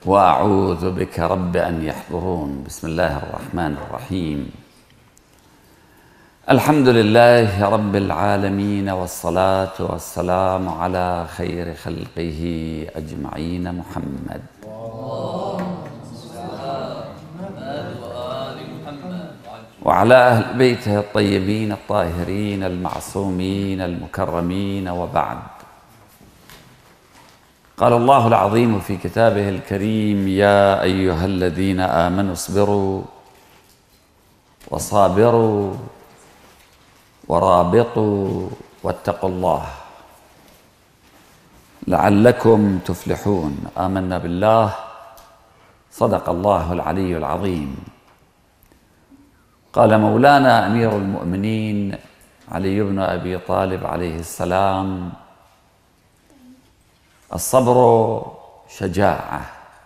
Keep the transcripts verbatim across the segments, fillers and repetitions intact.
وأعوذ بك رب أن يحضرون. بسم الله الرحمن الرحيم. الحمد لله رب العالمين، والصلاة والسلام على خير خلقه أجمعين محمد وعلى أهل بيته الطيبين الطاهرين المعصومين المكرمين، وبعد. قال الله العظيم في كتابه الكريم: يا أيها الذين آمنوا اصبروا وصابروا ورابطوا واتقوا الله لعلكم تفلحون. آمنا بالله، صدق الله العلي العظيم. قال مولانا أمير المؤمنين علي بن أبي طالب عليه السلام: الصبر شجاعة،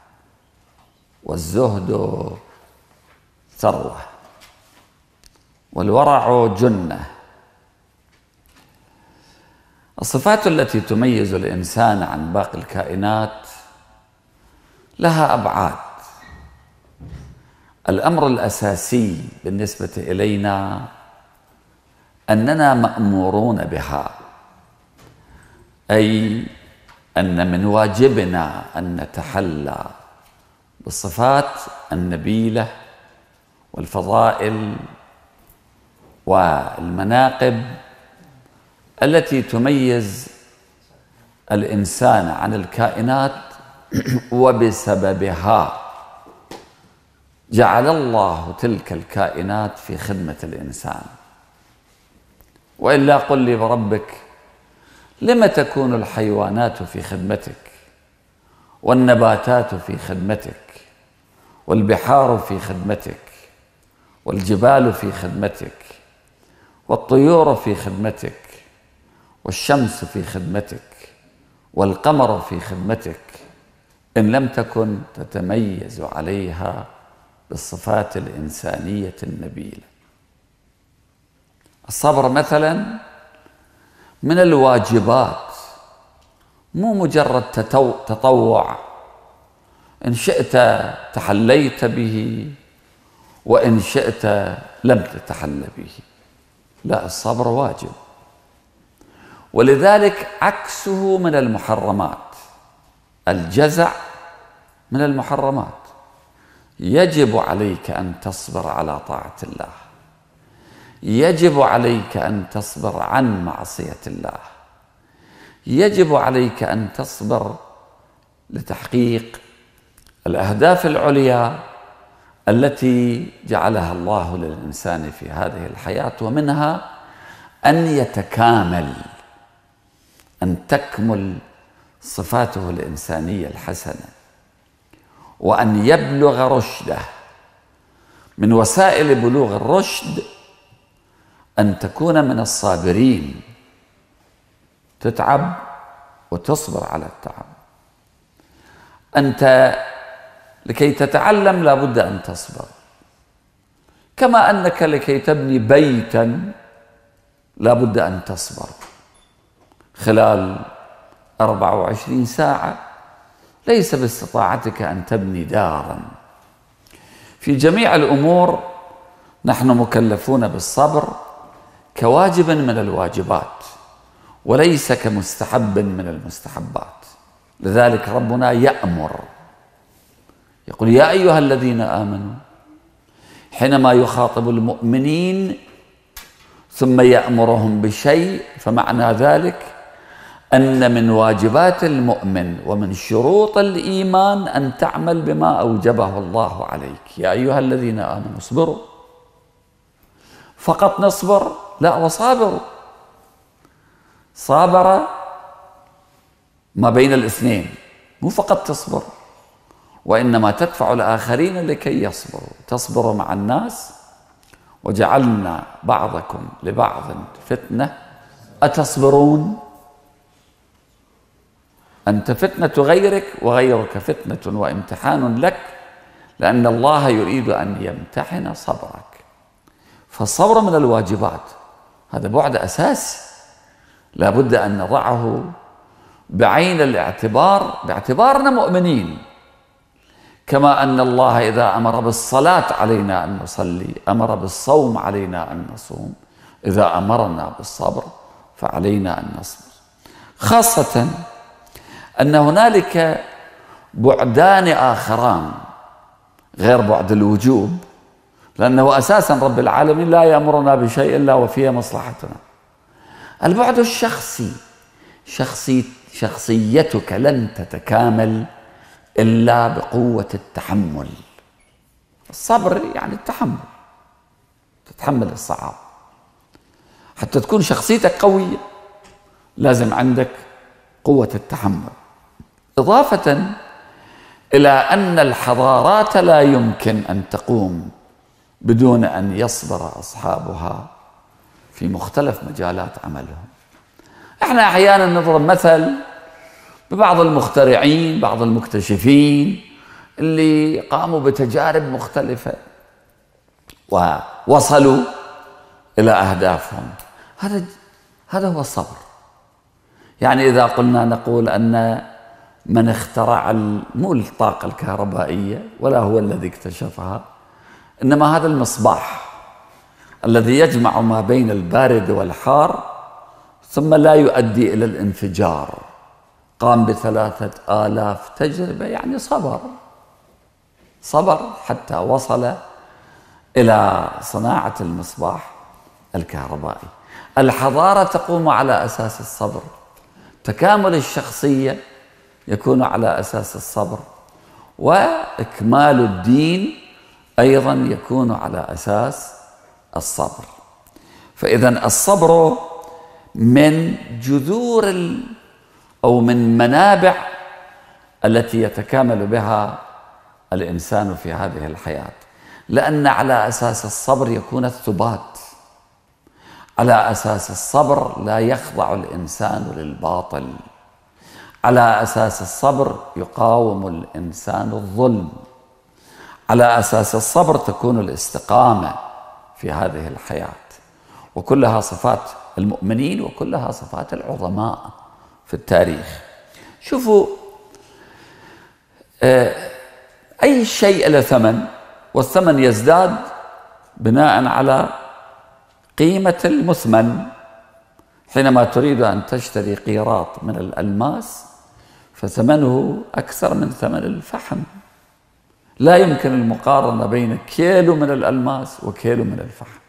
والزهد ثروة، والورع جنة. الصفات التي تميز الإنسان عن باقي الكائنات لها أبعاد. الأمر الأساسي بالنسبة إلينا أننا مأمورون بها، أي أن من واجبنا أن نتحلى بالصفات النبيلة والفضائل والمناقب التي تميز الإنسان عن الكائنات، وبسببها جعل الله تلك الكائنات في خدمة الإنسان. وإلا قل لي بربك، لم تكون الحيوانات في خدمتك، والنباتات في خدمتك، والبحار في خدمتك، والجبال في خدمتك، والطيور في خدمتك، والشمس في خدمتك، والقمر في خدمتك، إن لم تكن تتميز عليها بالصفات الإنسانية النبيلة. الصبر مثلا من الواجبات، مو مجرد تطوع، إن شئت تحليت به وإن شئت لم تتحل به. لا، الصبر واجب. ولذلك عكسه من المحرمات. الجزع من المحرمات. يجب عليك أن تصبر على طاعة الله، يجب عليك أن تصبر عن معصية الله، يجب عليك أن تصبر لتحقيق الأهداف العليا التي جعلها الله للإنسان في هذه الحياة، ومنها أن يتكامل، أن تكمل صفاته الإنسانية الحسنة، وأن يبلغ رشده. من وسائل بلوغ الرشد أن تكون من الصابرين، تتعب وتصبر على التعب. أنت لكي تتعلم لا بد أن تصبر، كما أنك لكي تبني بيتا لا بد أن تصبر. خلال أربع وعشرين ساعة ليس باستطاعتك أن تبني دارا. في جميع الأمور نحن مكلفون بالصبر كواجب من الواجبات، وليس كمستحب من المستحبات. لذلك ربنا يأمر، يقول: يا أيها الذين آمنوا، حينما يخاطب المؤمنين ثم يأمرهم بشيء، فمعنى ذلك أن من واجبات المؤمن ومن شروط الإيمان أن تعمل بما أوجبه الله عليك. يا أيها الذين آمنوا اصبروا. فقط نصبر؟ لا، وصابروا. صابر ما بين الاثنين، مو فقط تصبر، وإنما تدفع الآخرين لكي يصبروا. تصبر مع الناس: وجعلنا بعضكم لبعض فتنة أتصبرون. أنت فتنة غيرك، وغيرك فتنة وامتحان لك، لأن الله يريد أن يمتحن صبرك. فالصبر من الواجبات، هذا بعد أساسي لا بد أن نضعه بعين الاعتبار، باعتبارنا مؤمنين. كما أن الله إذا أمر بالصلاة علينا أن نصلي، أمر بالصوم علينا أن نصوم، إذا أمرنا بالصبر فعلينا أن نصبر. خاصة أن هنالك بعدان آخران غير بعد الوجوب، لأنه أساسا رب العالمين لا يأمرنا بشيء إلا وفيه مصلحتنا. البعد الشخصي، شخصي شخصيتك لن تتكامل إلا بقوة التحمل. الصبر يعني التحمل، تتحمل الصعاب. حتى تكون شخصيتك قوية لازم عندك قوة التحمل، إضافة إلى أن الحضارات لا يمكن أن تقوم بدون أن يصبر أصحابها في مختلف مجالات عملهم. احنا أحيانا نضرب مثل ببعض المخترعين، بعض المكتشفين اللي قاموا بتجارب مختلفة ووصلوا إلى أهدافهم. هذا هذا هو الصبر. يعني إذا قلنا نقول أن من اخترع مو الطاقة الكهربائية ولا هو الذي اكتشفها، إنما هذا المصباح الذي يجمع ما بين البارد والحار ثم لا يؤدي إلى الانفجار، قام بثلاثة آلاف تجربة، يعني صبر صبر حتى وصل إلى صناعة المصباح الكهربائي. الحضارة تقوم على أساس الصبر، تكامل الشخصية يكون على أساس الصبر، وإكمال الدين أيضا يكون على أساس الصبر. فإذا الصبر من جذور أو من منابع التي يتكامل بها الإنسان في هذه الحياة، لأن على أساس الصبر يكون الثبات، على أساس الصبر لا يخضع الإنسان للباطل، على أساس الصبر يقاوم الإنسان الظلم، على أساس الصبر تكون الاستقامة في هذه الحياة، وكلها صفات المؤمنين وكلها صفات العظماء في التاريخ. شوفوا، أي شيء له ثمن، والثمن يزداد بناء على قيمة المثمن. حينما تريد أن تشتري قيراط من الألماس فثمنه أكثر من ثمن الفحم، لا يمكن المقارنة بين كيلو من الألماس وكيلو من الفحم.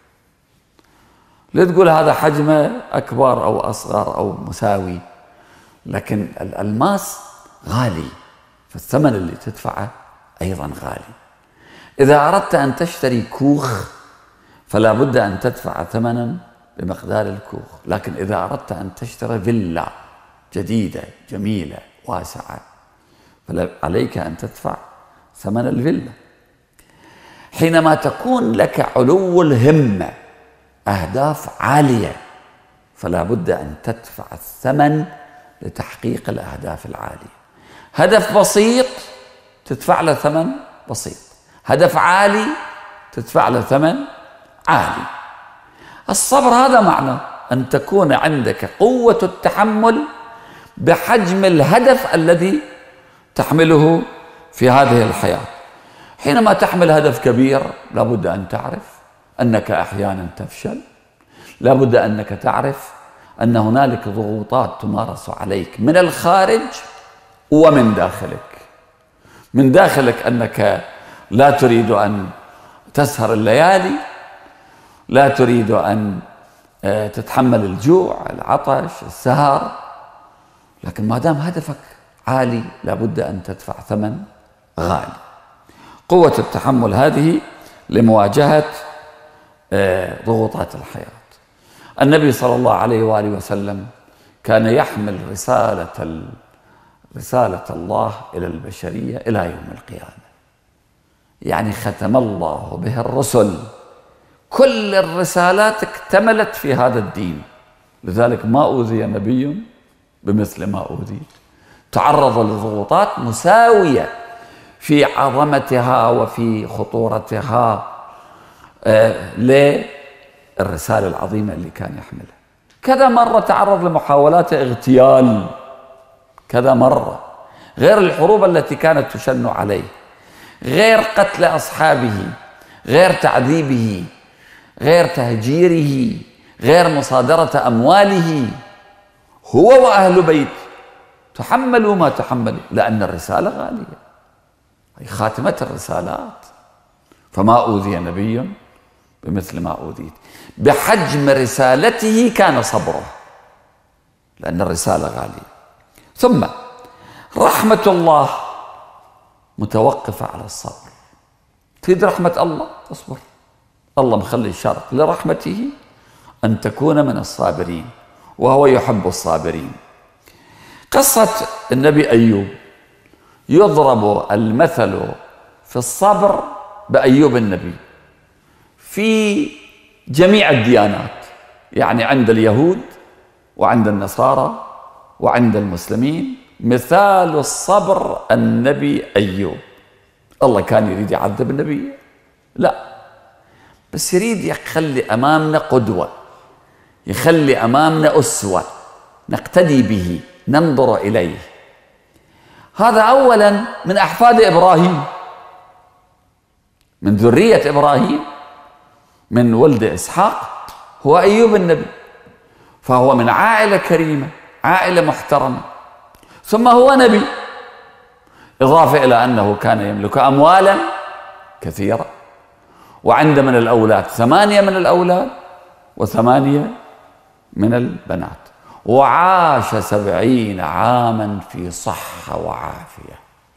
لا تقول هذا حجمه أكبر أو أصغر أو مساوي، لكن الألماس غالي، فالثمن اللي تدفعه أيضا غالي. إذا أردت أن تشتري كوخ فلا بد أن تدفع ثمنا بمقدار الكوخ، لكن إذا أردت أن تشتري فيلا جديدة جميلة واسعة فعليك أن تدفع ثمن الفيلا. حينما تكون لك علو الهمة، أهداف عالية، فلا بد أن تدفع الثمن لتحقيق الأهداف العالية. هدف بسيط تدفع له ثمن بسيط، هدف عالي تدفع له ثمن عالي. الصبر هذا معنى أن تكون عندك قوة التحمل بحجم الهدف الذي تحمله في هذه الحياة. حينما تحمل هدف كبير لابد أن تعرف أنك أحيانا تفشل، لابد أنك تعرف أن هنالك ضغوطات تمارس عليك من الخارج ومن داخلك. من داخلك أنك لا تريد أن تسهر الليالي، لا تريد أن تتحمل الجوع، العطش، السهر، لكن ما دام هدفك عالي لابد أن تدفع ثمن غالي. قوة التحمل هذه لمواجهة ضغوطات الحياة. النبي صلى الله عليه وآله وسلم كان يحمل رسالة رسالة الله إلى البشرية إلى يوم القيامة، يعني ختم الله به الرسل، كل الرسالات اكتملت في هذا الدين. لذلك ما أوذي نبي بمثل ما أوذي، تعرض لضغوطات مساوية في عظمتها وفي خطورتها آه للرسالة العظيمة اللي كان يحملها. كذا مرة تعرض لمحاولات اغتيال، كذا مرة، غير الحروب التي كانت تشن عليه. غير قتل أصحابه، غير تعذيبه، غير تهجيره، غير مصادرة أمواله. هو وأهل بيت تحملوا ما تحملوا، لأن الرسالة غالية، هي خاتمة الرسالات. فما أوذي نبي بمثل ما أوذيت. بحجم رسالته كان صبره، لأن الرسالة غالية. ثم رحمة الله متوقفة على الصبر. تريد رحمة الله اصبر، الله مخلي الشرط لرحمته أن تكون من الصابرين، وهو يحب الصابرين. قصة النبي أيوب يضرب المثل في الصبر بأيوب النبي في جميع الديانات، يعني عند اليهود وعند النصارى وعند المسلمين مثال الصبر النبي أيوب. الله كان يريد يعذب النبي؟ لا، بس يريد يخلي أمامنا قدوة، يخلي أمامنا أسوة نقتدي به، ننظر إليه. هذا أولا من أحفاد إبراهيم، من ذرية إبراهيم، من ولد إسحاق هو أيوب النبي، فهو من عائلة كريمة، عائلة محترمة. ثم هو نبي، إضافة إلى أنه كان يملك أموالا كثيرة، وعند من الأولاد ثمانية من الأولاد وثمانية من البنات، وعاش سبعين عاما في صحة وعافية.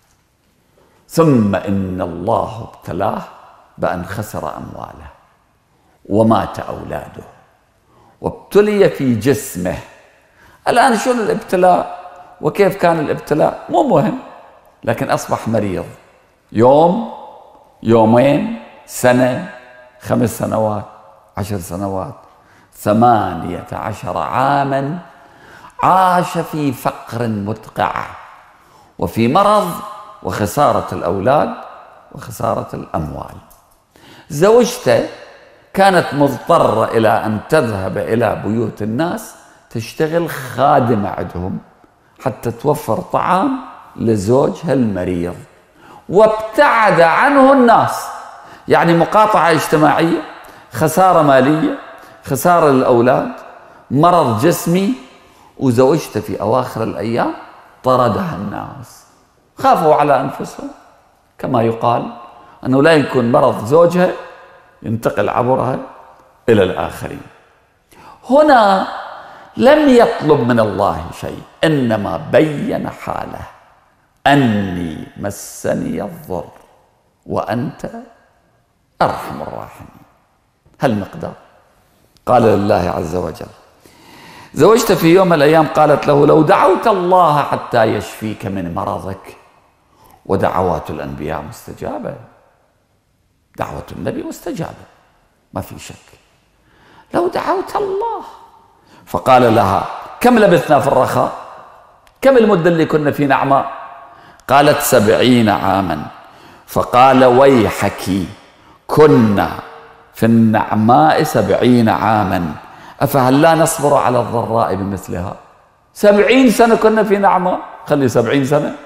ثم إن الله ابتلاه بأن خسر أمواله ومات أولاده وابتلي في جسمه. الآن شو الابتلاء وكيف كان الابتلاء مو مهم، لكن أصبح مريض. يوم، يومين، سنة، خمس سنوات، عشر سنوات، ثمانية عشر عاما عاش في فقر مدقع وفي مرض وخسارة الأولاد وخسارة الأموال. زوجته كانت مضطرة إلى أن تذهب إلى بيوت الناس تشتغل خادمة عندهم حتى توفر طعام لزوجها المريض، وابتعد عنه الناس، يعني مقاطعة اجتماعية، خسارة مالية، خسارة للأولاد، مرض جسمي. وزوجته في أواخر الأيام طردها الناس، خافوا على أنفسهم، كما يقال أنه لا يكون مرض زوجها ينتقل عبرها إلى الآخرين. هنا لم يطلب من الله شيء، إنما بين حاله: أني مسني الضر وأنت أرحم الراحمين. هالمقدار. قال لله عز وجل. زوجته في يوم من الأيام قالت له: لو دعوت الله حتى يشفيك من مرضك. ودعوات الأنبياء مستجابة، دعوة النبي مستجابة ما في شك. لو دعوت الله. فقال لها: كم لبثنا في الرخاء؟ كم المدة اللي كنا في نعماء؟ قالت: سبعين عاما. فقال: ويحك، كنا في النعماء سبعين عاما، أفهل لا نصبر على الضراء بمثلها؟ سبعين سنة كنا في نعماء، خلي سبعين سنة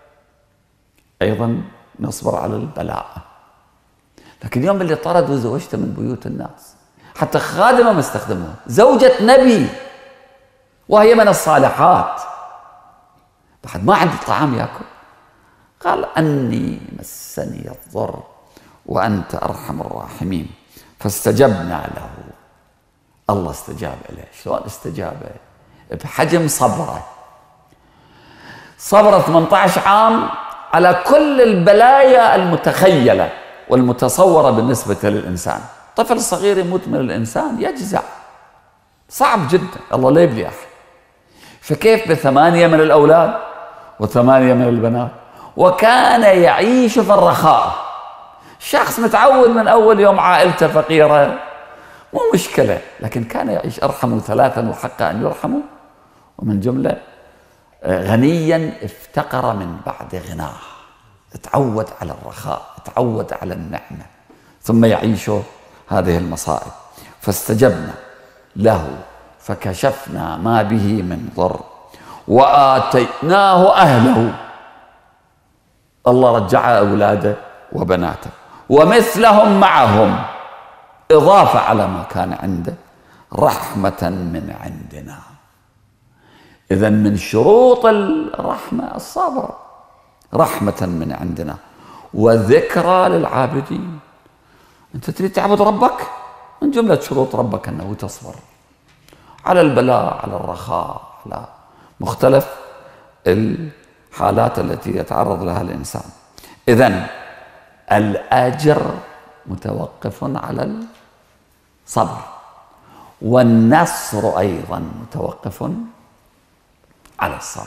أيضا نصبر على البلاء. لكن اليوم اللي طردوا زوجته من بيوت الناس، حتى خادمة ما استخدموها، زوجة نبي وهي من الصالحات، بعد ما عندي طعام يأكل. قال: أني مسني الضر وأنت أرحم الراحمين. فاستجبنا له. الله استجاب إليه. شلون استجاب؟ بحجم صبره. صبر ثمانية عشر عام على كل البلايا المتخيلة والمتصورة بالنسبة للإنسان. طفل صغير يموت من الإنسان يجزع، صعب جدا، الله لا يبلي أحد. فكيف بثمانية من الأولاد وثمانية من البنات؟ وكان يعيش في الرخاء. شخص متعود من أول يوم عائلته فقيرة مو مشكلة، لكن كان يعيش. أرحموا ثلاثا وحق أن يرحموا، ومن جملة غنيا افتقر من بعد غناه. تعود على الرخاء، تعود على النعمة، ثم يعيش هذه المصائب. فاستجبنا له فكشفنا ما به من ضر وآتيناه أهله. الله رجع أولاده وبناته ومثلهم معهم إضافة على ما كان عنده رحمة من عندنا. إذن من شروط الرحمة الصبر، رحمة من عندنا وذكرى للعابدين. أنت تريد تعبد ربك، من جملة شروط ربك أنه تصبر على البلاء، على الرخاء، على مختلف الحالات التي يتعرض لها الإنسان. إذن الأجر متوقف على الصبر، والنصر أيضا متوقف على الصبر.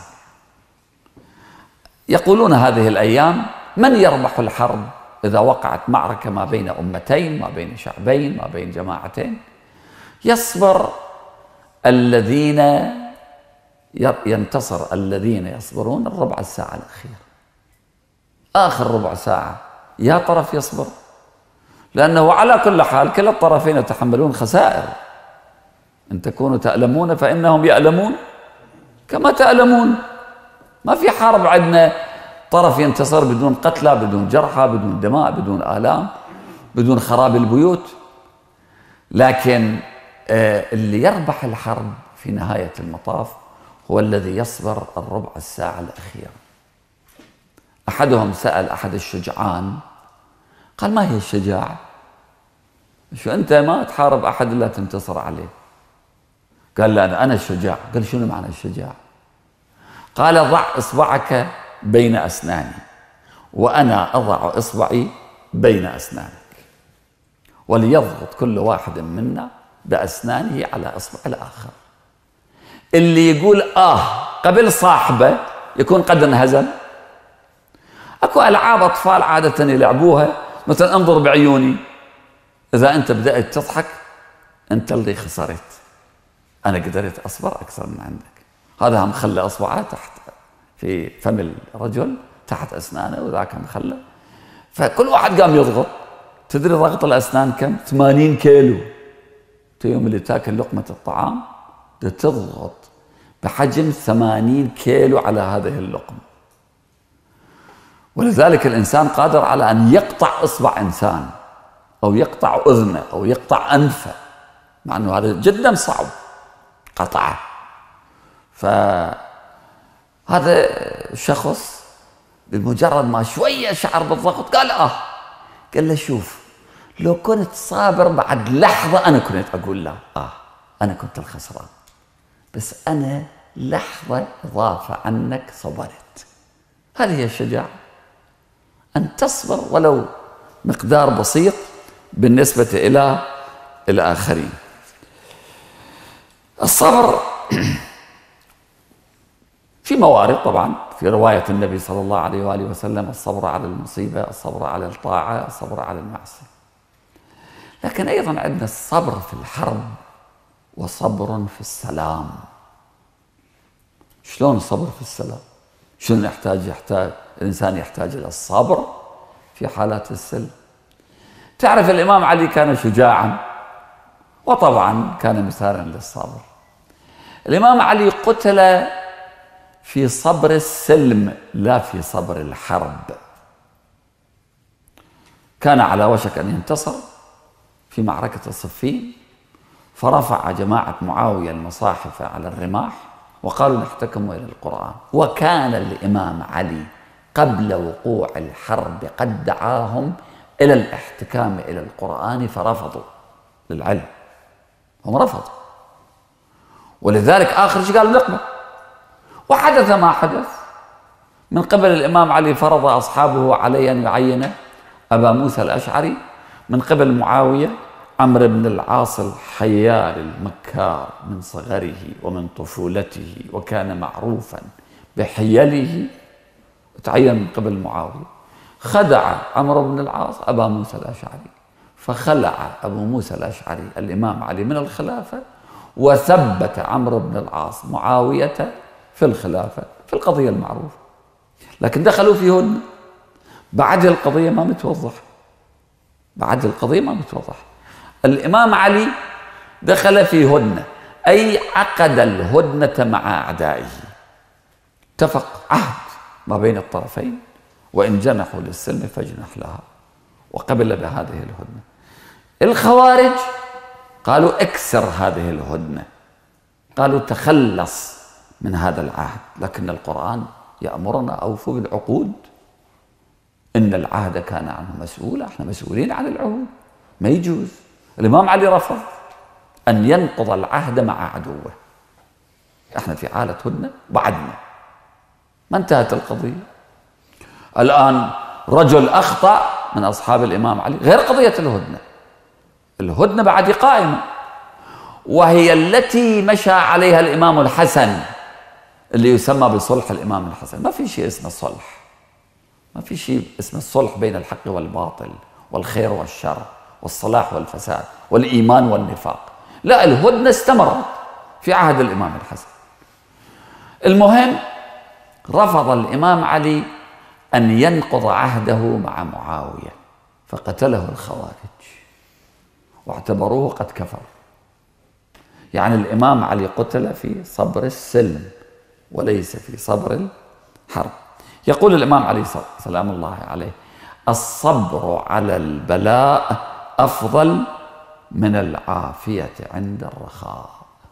يقولون هذه الأيام من يربح الحرب إذا وقعت معركة ما بين أمتين، ما بين شعبين، ما بين جماعتين؟ يصبر الذين ينتصر الذين يصبرون الربع الساعة الأخيرة، آخر ربع ساعة يا طرف يصبر، لأنه على كل حال كلا الطرفين يتحملون خسائر. إن تكونوا تألمون فإنهم يألمون كما تألمون. ما في حرب عندنا طرف ينتصر بدون قتلى، بدون جرحى، بدون دماء، بدون آلام، بدون خراب البيوت. لكن اللي يربح الحرب في نهاية المطاف هو الذي يصبر الربع الساعة الأخيرة. أحدهم سأل أحد الشجعان قال: ما هي الشجاعة؟ شو أنت ما تحارب أحد إلا تنتصر عليه؟ قال: لا أنا الشجاع. قال: شنو معنى الشجاع؟ قال: ضع إصبعك بين أسناني وأنا أضع إصبعي بين أسنانك، وليضغط كل واحد منا بأسنانه على إصبع الآخر. اللي يقول آه قبل صاحبه يكون قد انهزم. أكو ألعاب أطفال عادة يلعبوها، مثلا انظر بعيوني، إذا أنت بدأت تضحك أنت اللي خسرت، أنا قدرت أصبر أكثر من عندك. هذا مخلى أصبعه تحت في فم الرجل تحت أسنانه، وذاك مخلى، فكل واحد قام يضغط. تدري ضغط الأسنان كم؟ ثمانين كيلو. يوم اللي تاكل لقمة الطعام تضغط بحجم ثمانين كيلو على هذه اللقمة. ولذلك الإنسان قادر على أن يقطع إصبع إنسان أو يقطع أذنه أو يقطع أنفه، مع أنه هذا جدا صعب قطعه. فهذا الشخص بمجرد ما شوية شعر بالضغط قال آه. قال له: شوف، لو كنت صابر بعد لحظة أنا كنت أقول لا آه أنا كنت الخسران، بس أنا لحظة إضافة عنك صبرت. هذه هي الشجاعة، أن تصبر ولو مقدار بسيط بالنسبة إلى الآخرين. الصبر في موارد طبعا، في رواية النبي صلى الله عليه وآله وسلم: الصبر على المصيبة، الصبر على الطاعة، الصبر على المعصية. لكن أيضا عندنا الصبر في الحرب وصبر في السلام. شلون الصبر في السلام؟ شنو يحتاج؟ يحتاج الإنسان يحتاج إلى الصبر في حالات السلم. تعرف الإمام علي كان شجاعا وطبعا كان مثالا للصبر. الإمام علي قتل في صبر السلم لا في صبر الحرب. كان على وشك أن ينتصر في معركة الصفين، فرفع جماعة معاوية المصاحف على الرماح وقالوا: نحتكم إلى القرآن. وكان الإمام علي قبل وقوع الحرب قد دعاهم إلى الاحتكام إلى القرآن فرفضوا للعلم، هم رفضوا، ولذلك آخر شيء قالوا نقبل. وحدث ما حدث. من قبل الإمام علي فرض أصحابه عليه أن يعين أبا موسى الأشعري، من قبل معاوية عمرو بن العاص الحيار المكار من صغره ومن طفولته، وكان معروفا بحيله، تعين من قبل معاوية. خدع عمرو بن العاص أبا موسى الأشعري، فخلع أبو موسى الأشعري الإمام علي من الخلافة، وثبت عمرو بن العاص معاوية في الخلافة في القضية المعروفة. لكن دخلوا في هدنة، بعد القضية ما متوضح، بعد القضية ما متوضح. الإمام علي دخل في هدنة، أي عقد الهدنة مع أعدائه، اتفق عهد ما بين الطرفين، وإن جنحوا للسلم فاجنح لها، وقبل بهذه الهدنة. الخوارج قالوا اكسر هذه الهدنة، قالوا تخلص من هذا العهد، لكن القرآن يأمرنا أوفوا بالعقود، إن العهد كان عنه مسؤولا، احنا مسؤولين عن العهود، ما يجوز. الإمام علي رفض أن ينقض العهد مع عدوه. احنا في حالة هدنة بعدنا ما انتهت القضية. الآن رجل أخطأ من أصحاب الإمام علي غير قضية الهدنة، الهدنة بعد قائمة، وهي التي مشى عليها الإمام الحسن اللي يسمى بصلح الإمام الحسن. ما في شيء اسمه الصلح، ما في شيء اسمه الصلح بين الحق والباطل والخير والشر والصلاح والفساد والإيمان والنفاق، لا، الهدنة استمرت في عهد الإمام الحسن. المهم رفض الإمام علي أن ينقض عهده مع معاوية، فقتله الخوارج واعتبروه قد كفر. يعني الإمام علي قتل في صبر السلم وليس في صبر الحرب. يقول الإمام علي سلام الله عليه: الصبر على البلاء أفضل من العافية عند الرخاء.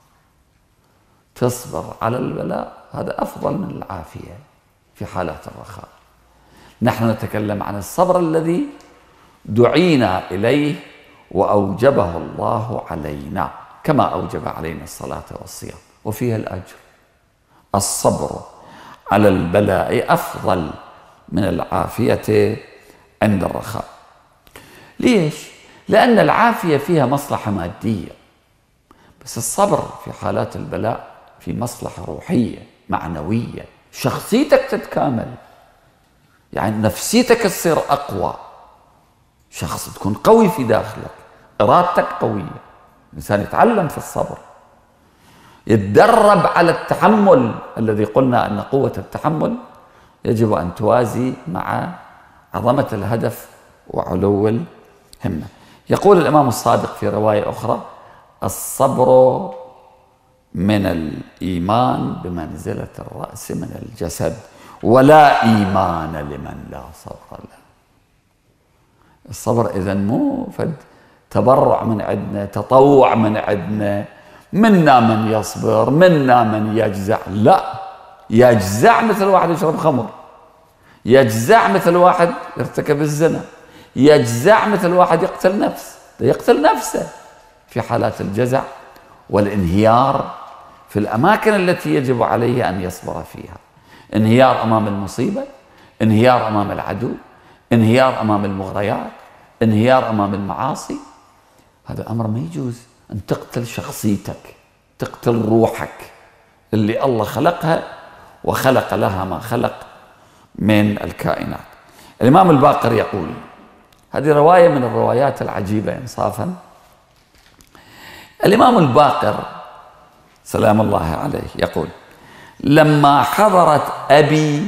تصبر على البلاء هذا أفضل من العافية في حالات الرخاء. نحن نتكلم عن الصبر الذي دعينا إليه وأوجبه الله علينا، كما أوجب علينا الصلاة والصيام وفيها الأجر. الصبر على البلاء أفضل من العافية عند الرخاء. ليش؟ لأن العافية فيها مصلحة مادية، بس الصبر في حالات البلاء في مصلحة روحية معنوية، شخصيتك تتكامل، يعني نفسيتك تصير أقوى، شخص تكون قوي في داخلك، إرادتك قوية. الإنسان يتعلم في الصبر، يتدرب على التحمل الذي قلنا أن قوة التحمل يجب أن توازي مع عظمة الهدف وعلو الهمة. يقول الإمام الصادق في رواية أخرى: الصبر من الإيمان بمنزلة الرأس من الجسد، ولا إيمان لمن لا صبر له. الصبر إذن مو فد تبرع من عندنا، تطوع من عندنا، منا من يصبر منا من يجزع، لا، يجزع مثل واحد يشرب خمر، يجزع مثل واحد يرتكب الزنا، يجزع مثل واحد يقتل نفس يقتل نفسه في حالات الجزع والانهيار في الأماكن التي يجب عليه أن يصبر فيها. انهيار أمام المصيبة، انهيار أمام العدو، انهيار أمام المغريات، انهيار أمام المعاصي. هذا أمر ما يجوز، أن تقتل شخصيتك، تقتل روحك اللي الله خلقها وخلق لها ما خلق من الكائنات. الإمام الباقر يقول، هذه رواية من الروايات العجيبة إنصافا. الإمام الباقر سلام الله عليه يقول: لما حضرت أبي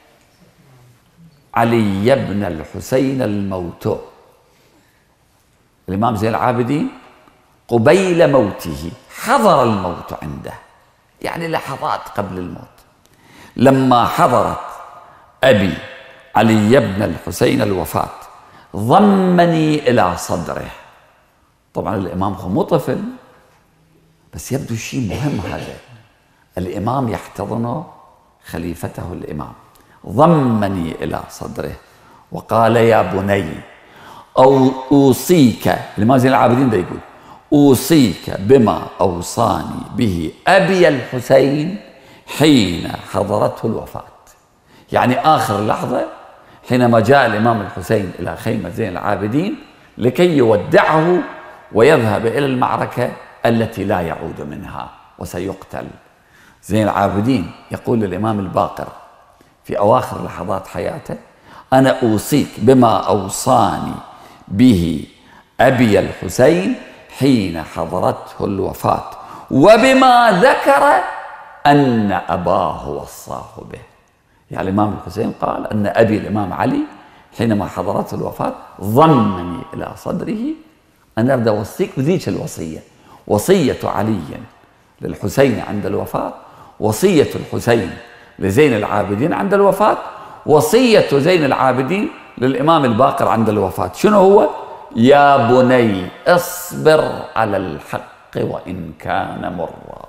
علي بن الحسين الموت، الإمام زين العابدين قبيل موته حضر الموت عنده، يعني لحظات قبل الموت. لما حضرت أبي علي بن الحسين الوفاة ضمني إلى صدره. طبعا الإمام هو مو طفل، بس يبدو شيء مهم هذا، الإمام يحتضن خليفته الإمام. ضمني إلى صدره وقال: يا بني، أو أوصيك، الإمام زين العابدين ده يقول: أوصيك بما أوصاني به أبي الحسين حين حضرته الوفاة. يعني آخر لحظة حينما جاء الإمام الحسين إلى خيمة زين العابدين لكي يودعه ويذهب إلى المعركة التي لا يعود منها وسيقتل. زين العابدين يقول للإمام الباقر في أواخر لحظات حياته: أنا أوصيك بما أوصاني به أبي الحسين حين حضرته الوفاة، وبما ذكر أن أباه وصاه به. يعني الإمام الحسين قال أن أبي الإمام علي حينما حضرته الوفاة ضمني إلى صدره أن أبدأ أوصيك بذيك الوصية، وصية علي للحسين عند الوفاة، وصية الحسين لزين العابدين عند الوفاة، وصية زين العابدين للإمام الباقر عند الوفاة شنو هو؟ يا بني اصبر على الحق وإن كان مرا.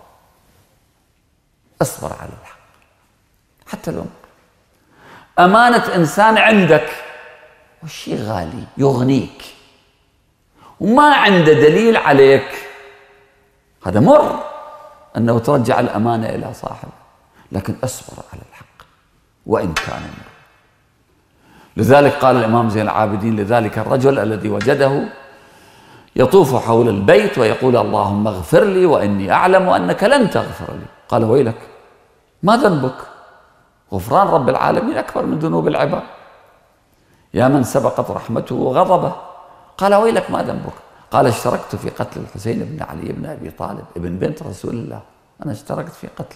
اصبر على الحق حتى لو أمانة إنسان عندك والشيء غالي يغنيك وما عنده دليل عليك، هذا مر أنه ترجع الأمانة إلى صاحبه، لكن اصبر على الحق وإن كان مر. لذلك قال الإمام زين العابدين لذلك الرجل الذي وجده يطوف حول البيت ويقول اللهم اغفر لي وإني أعلم أنك لن تغفر لي. قال ويلك ما ذنبك؟ غفران رب العالمين أكبر من ذنوب العباد، يا من سبقت رحمته وغضبه. قال ويلك ما ذنبك؟ قال اشتركت في قتل الحسين بن علي بن أبي طالب ابن بنت رسول الله، أنا اشتركت في قتله.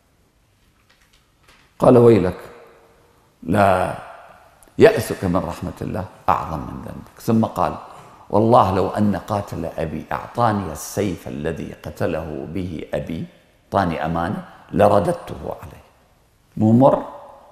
قال ويلك لا يأسك من رحمة الله أعظم من ذنبك. ثم قال والله لو أن قاتل أبي أعطاني السيف الذي قتله به أبي، أعطاني أمانة لرددته عليه. مو مر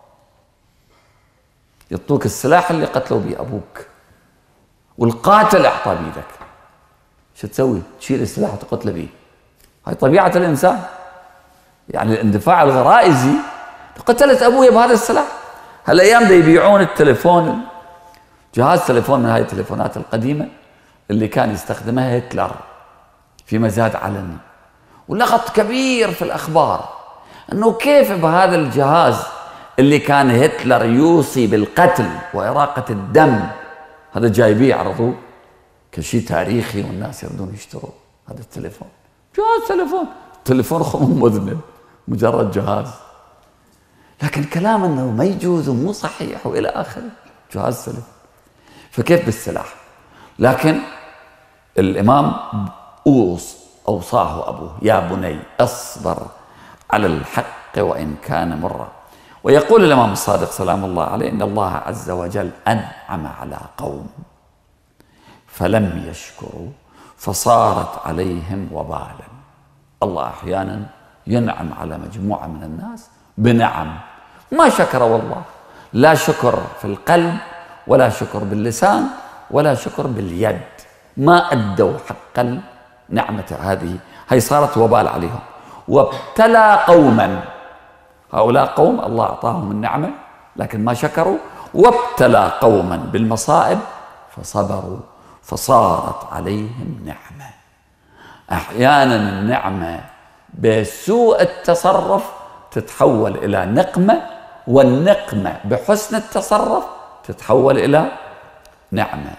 يعطوك السلاح اللي قتلوا به أبوك والقاتل أعطى بيدك، شو تسوي؟ تشيل السلاح وتقتل به. هاي طبيعة الإنسان، يعني الاندفاع الغرائزي. قتلت أبويا بهذا السلاح. هالأيام دا يبيعون التليفون، جهاز تليفون من هاي التليفونات القديمة اللي كان يستخدمها هتلر في مزاد علني، ولغط كبير في الأخبار أنه كيف بهذا الجهاز اللي كان هتلر يوصي بالقتل وإراقة الدم، هذا جايبيه يعرضوه كشيء تاريخي والناس يردون يشتروا هذا التليفون. جهاز تليفون، التليفون خمم مذنب، مجرد جهاز، لكن كلام أنه ما يجوز ومو صحيح وإلى آخره، جهاز تليفون. فكيف بالسلاح؟ لكن الإمام أوص أوصاه أبوه يا بني اصبر على الحق وإن كان مرا. ويقول الإمام الصادق سلام الله عليه إن الله عز وجل أنعم على قوم فلم يشكروا فصارت عليهم وبالا. الله أحيانا ينعم على مجموعة من الناس بنعم ما شكر، والله لا شكر في القلب ولا شكر باللسان ولا شكر باليد، ما أدوا حق النعمة هذه، هي صارت وبال عليهم. وابتلى قوما، هؤلاء قوم الله أعطاهم النعمة لكن ما شكروا، وابتلى قوما بالمصائب فصبروا فصارت عليهم نعمة. أحيانا النعمة بسوء التصرف تتحول إلى نقمة، والنقمة بحسن التصرف تتحول إلى نعمة.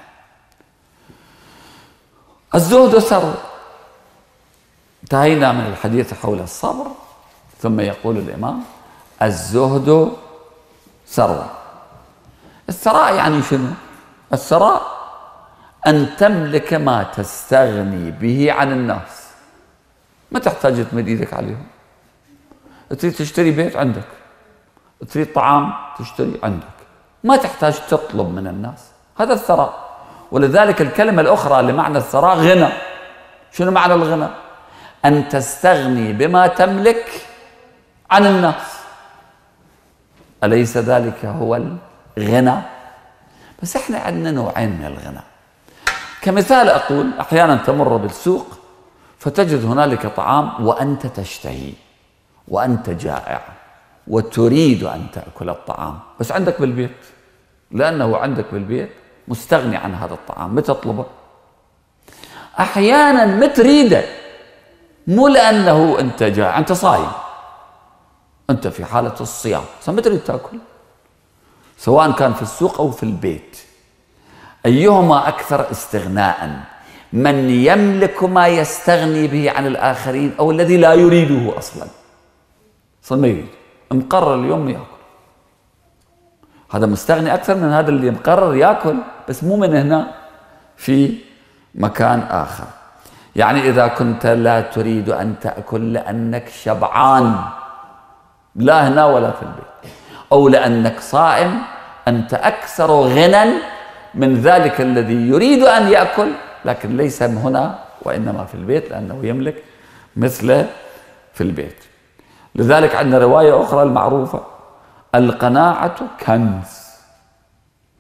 الزهد ثروة. انتهينا من الحديث حول الصبر، ثم يقول الإمام الزهد ثروة. الثراء يعني شنو؟ الثراء أن تملك ما تستغني به عن الناس، ما تحتاج تمد ايدك عليهم. تريد تشتري بيت عندك، تريد طعام تشتري عندك، ما تحتاج تطلب من الناس، هذا الثراء. ولذلك الكلمة الأخرى لمعنى الثراء غنى. شنو معنى الغنى؟ أن تستغني بما تملك عن الناس، أليس ذلك هو الغنى؟ بس احنا عندنا نوعين من الغنى. كمثال أقول أحيانا تمر بالسوق فتجد هنالك طعام وأنت تشتهي وأنت جائع وتريد أن تأكل الطعام، بس عندك بالبيت، لأنه عندك بالبيت مستغني عن هذا الطعام، متى تطلبه؟ أحيانا ما تريده، مو لأنه أنت جائع، أنت صايم، أنت في حالة الصيام، ما تريد تأكل، سواء كان في السوق أو في البيت. أيهما أكثر استغناء؟ من يملك ما يستغني به عن الآخرين أو الذي لا يريده أصلا؟ أصلا ما يريد، مقرر اليوم يأكل، هذا مستغني أكثر من هذا اللي مقرر يأكل بس مو من هنا، في مكان آخر. يعني إذا كنت لا تريد أن تأكل لأنك شبعان، لا هنا ولا في البيت، أو لأنك صائم، أنت أكثر غنى من ذلك الذي يريد أن يأكل لكن ليس هنا وإنما في البيت، لأنه يملك مثل في البيت. لذلك عندنا رواية أخرى المعروفة القناعة كنز.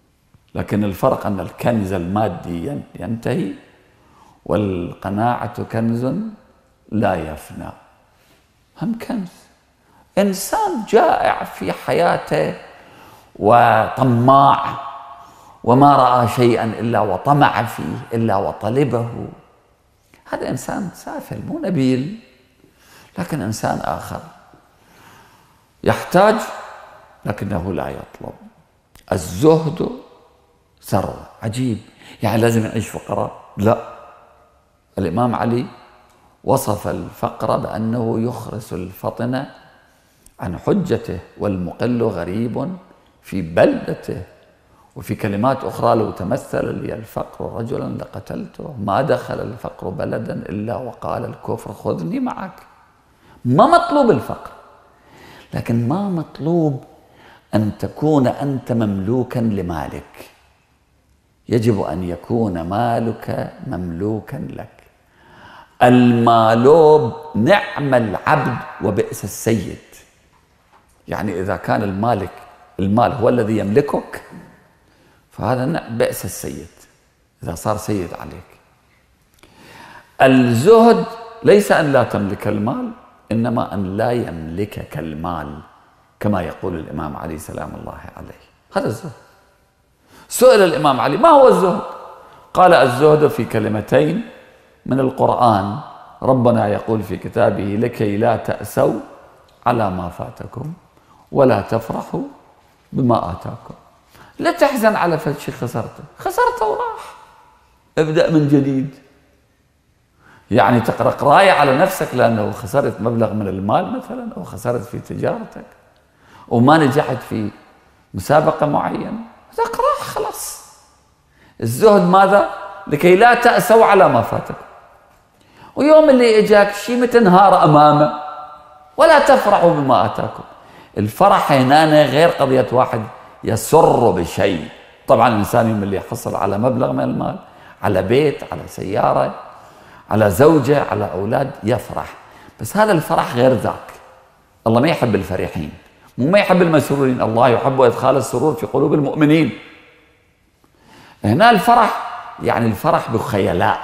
لكن الفرق أن الكنز المادي ينتهي والقناعة كنز لا يفنى. هم كنز. إنسان جائع في حياته وطماع وما رأى شيئا إلا وطمع فيه إلا وطلبه، هذا إنسان سافل مو نبيل. لكن إنسان آخر يحتاج لكنه لا يطلب. الزهد ثروة. عجيب، يعني لازم يعيش فقراء؟ لا. الإمام علي وصف الفقر بأنه يخرس الفطن عن حجته والمقل غريب في بلدته. وفي كلمات أخرى: لو تمثل لي الفقر رجلا لقتلته، ما دخل الفقر بلدا إلا وقال الكفر خذني معك. ما مطلوب الفقر، لكن ما مطلوب أن تكون أنت مملوكا لمالك. يجب أن يكون مالك مملوكا لك. المالوب نعم العبد وبئس السيد. يعني إذا كان المالك المال هو الذي يملكك فهذا بئس السيد إذا صار سيد عليك. الزهد ليس أن لا تملك المال، إنما أن لا يملكك المال، كما يقول الإمام علي سلام الله عليه. هذا الزهد. سئل الإمام علي: ما هو الزهد؟ قال: الزهد في كلمتين من القرآن. ربنا يقول في كتابه: لكي لا تأسوا على ما فاتكم ولا تفرحوا بما آتاكم. لا تحزن على فد شيء خسرته، خسرته وراح، ابدأ من جديد. يعني تقرأ قراية على نفسك لأنه خسرت مبلغ من المال مثلا، أو خسرت في تجارتك، وما نجحت في مسابقة معينة، تقرأ خلاص. الزهد ماذا؟ لكي لا تأسوا على ما فاتكم، ويوم اللي إجاك شيء متنهار أمامه ولا تفرحوا بما آتاكم. الفرح هنا غير قضية واحد يسر بشيء. طبعا الإنسان يوم اللي يحصل على مبلغ من المال، على بيت، على سيارة، على زوجة، على أولاد، يفرح، بس هذا الفرح غير ذاك. الله ما يحب الفرحين، مو ما يحب المسرورين، الله يحب إدخال السرور في قلوب المؤمنين. هنا الفرح يعني الفرح بخيلاء،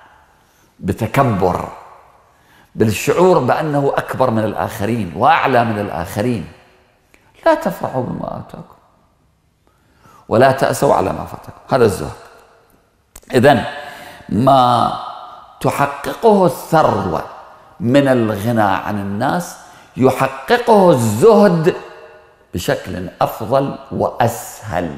بتكبر، بالشعور بأنه أكبر من الآخرين وأعلى من الآخرين. لا تفرحوا بما آتاكم ولا تأسوا على ما فاتكم. هذا الزهد. إذن ما تحققه الثروة من الغنى عن الناس يحققه الزهد بشكل أفضل وأسهل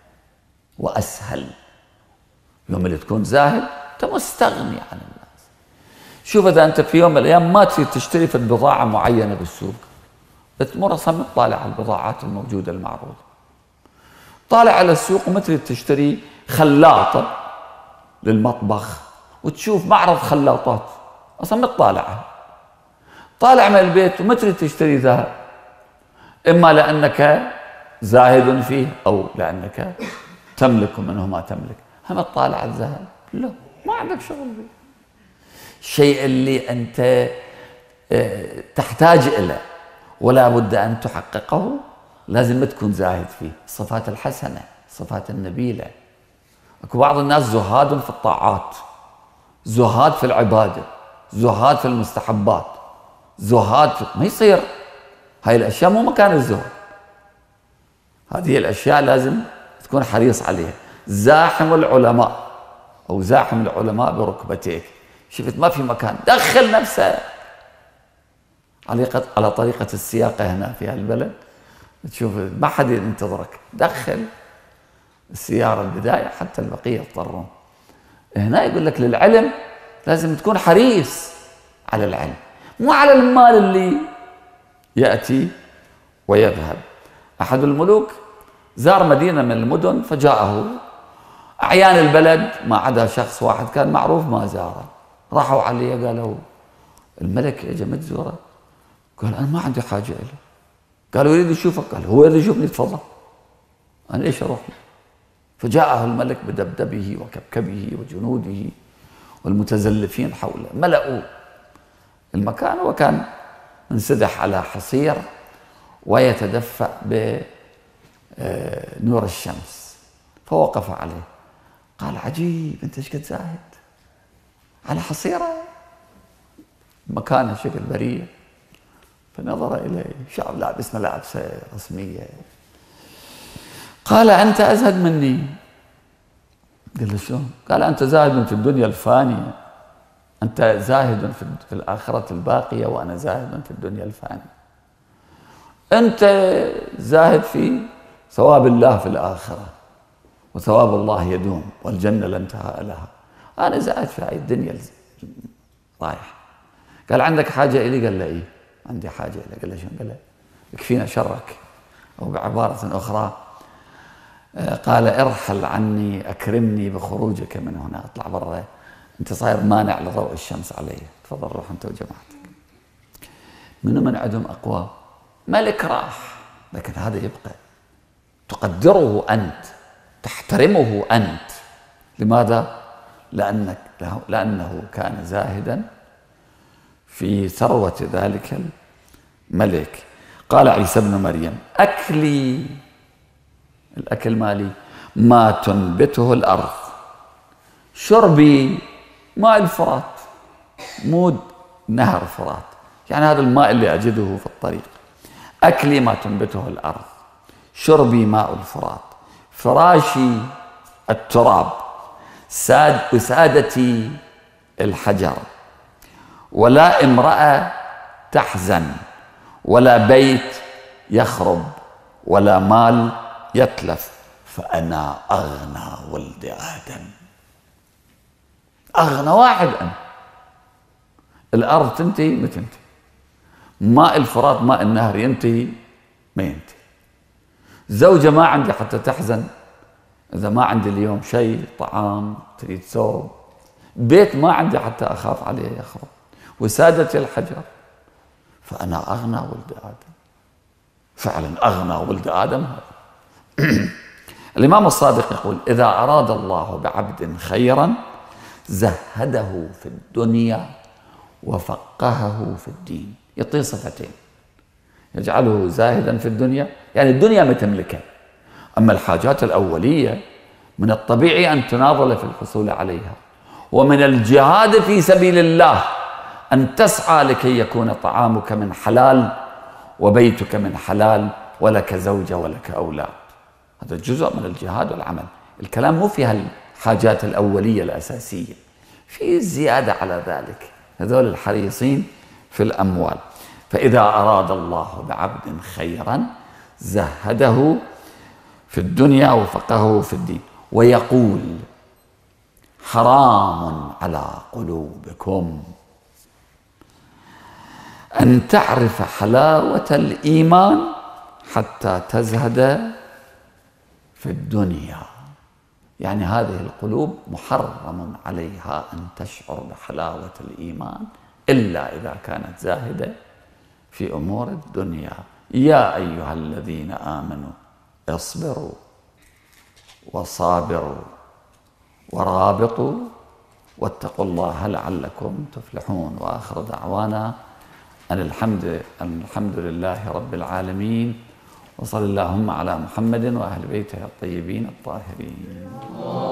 وأسهل. يوم اللي تكون زاهد أنت مستغني عن الناس. شوف، إذا أنت في يوم من الأيام ما تريد تشتري في بضاعة معينة بالسوق، تمر صمت طالع على البضاعات الموجودة المعروضة، طالع على السوق وما تريد تشتري خلاطة للمطبخ وتشوف معرض خلاطات، أصلا طالعة طالع من البيت وما تريد تشتري ذهب، إما لأنك زاهد فيه أو لأنك تملك منه ما تملك. هم طالع الذهب؟ لا، ما عندك شغل به. الشيء اللي أنت تحتاج إليه ولا بد أن تحققه لازم ما تكون زاهد فيه. الصفات الحسنة، الصفات النبيلة. اكو بعض الناس زهاد في الطاعات، زهاد في العبادة، زهاد في المستحبات، زهاد في... ما يصير. هاي الأشياء مو مكان الزهد. هذه الأشياء لازم تكون حريص عليها. زاحم العلماء أو زاحم العلماء بركبتيك. شفت ما في مكان، دخل نفسك على طريقة السياقة هنا في هالبلد، تشوف ما حد ينتظرك، دخل السيارة البداية حتى البقية يضطرون. هنا يقول لك للعلم لازم تكون حريص على العلم، مو على المال اللي يأتي ويذهب. أحد الملوك زار مدينة من المدن فجاءه أعيان البلد ما عدا شخص واحد كان معروف ما زاره. راحوا عليه قالوا: الملك اجى ما تزوره؟ قال: أنا ما عندي حاجة له. قالوا: يريد يشوفك. قال: هو يريد يشوفني، تفضل، أنا ليش أروح له؟ فجاءه الملك بدبدبه وكبكبه وجنوده والمتزلفين حوله، ملأوا المكان، وكان منسدح على حصير ويتدفأ بنور الشمس. فوقف عليه قال عجيب أنت ايش قد زاهد على حصيرة مكانه شكل برية. فنظر إليه شاب لابس ملابسه رسمية قال أنت أزهد مني. قال له شلون؟ قال أنت زاهد في الدنيا الفانية، أنت زاهد في الآخرة الباقية وأنا زاهد في الدنيا الفانية. أنت زاهد في ثواب الله في الآخرة وثواب الله يدوم والجنة لا انتهاء لها، أنا زاهد في هاي الدنيا رايح. قال عندك حاجة إلي؟ قال له إيه عندي حاجة إلي. قال له شنو؟ قال له يكفينا شرك، أو بعبارة أخرى قال ارحل عني أكرمني بخروجك من هنا، اطلع برا أنت صاير مانع لضوء الشمس علي، تفضل روح أنت وجماعتك. منو من عندهم أقوى؟ ملك راح، لكن هذا يبقى تقدره أنت، تحترمه أنت. لماذا؟ لأنك لأنه كان زاهدا في ثروة ذلك الملك. قال عيسى ابن مريم أكلي، الأكل مالي ما تنبته الأرض، شربي ماء الفرات، مو نهر فرات، يعني هذا الماء اللي أجده في الطريق. أكلي ما تنبته الأرض، شربي ماء الفرات، فراشي التراب، ساد وسادتي الحجر، ولا امرأة تحزن، ولا بيت يخرب، ولا مال يتلف، فأنا أغنى ولد آدم. أغنى واحد أنا. الأرض تنتهي ما تنتهي، ماء الفرات ماء النهر ينتهي ما ينتهي، زوجة ما عندي حتى تحزن إذا ما عندي اليوم شيء طعام تريد ثوب، بيت ما عندي حتى أخاف عليه يخرب، وسادتي الحجر، فأنا أغنى ولد آدم. فعلا أغنى ولد آدم هذا. الإمام الصادق يقول إذا أراد الله بعبد خيرا زهده في الدنيا وفقهه في الدين. يعطيه صفتين، يجعله زاهدا في الدنيا، يعني الدنيا ما تملكه، أما الحاجات الأولية من الطبيعي أن تناضل في الحصول عليها، ومن الجهاد في سبيل الله أن تسعى لكي يكون طعامك من حلال وبيتك من حلال ولك زوجة ولك أولاد. هذا جزء من الجهاد والعمل. الكلام مو في هالحاجات الأولية الأساسية، في زيادة على ذلك، هذول الحريصين في الأموال. فإذا أراد الله بعبد خيرا زهده في الدنيا وفقهه في الدين. ويقول حرام على قلوبكم أن تعرف حلاوة الإيمان حتى تزهد في الدنيا. يعني هذه القلوب محرم عليها أن تشعر بحلاوة الإيمان إلا إذا كانت زاهدة في أمور الدنيا. يا أيها الذين آمنوا اصبروا وصابروا ورابطوا واتقوا الله لعلكم تفلحون. وآخر دعوانا أن الحمد, أن الحمد لله رب العالمين، وصل اللهم على محمد وأهل بيته الطيبين الطاهرين.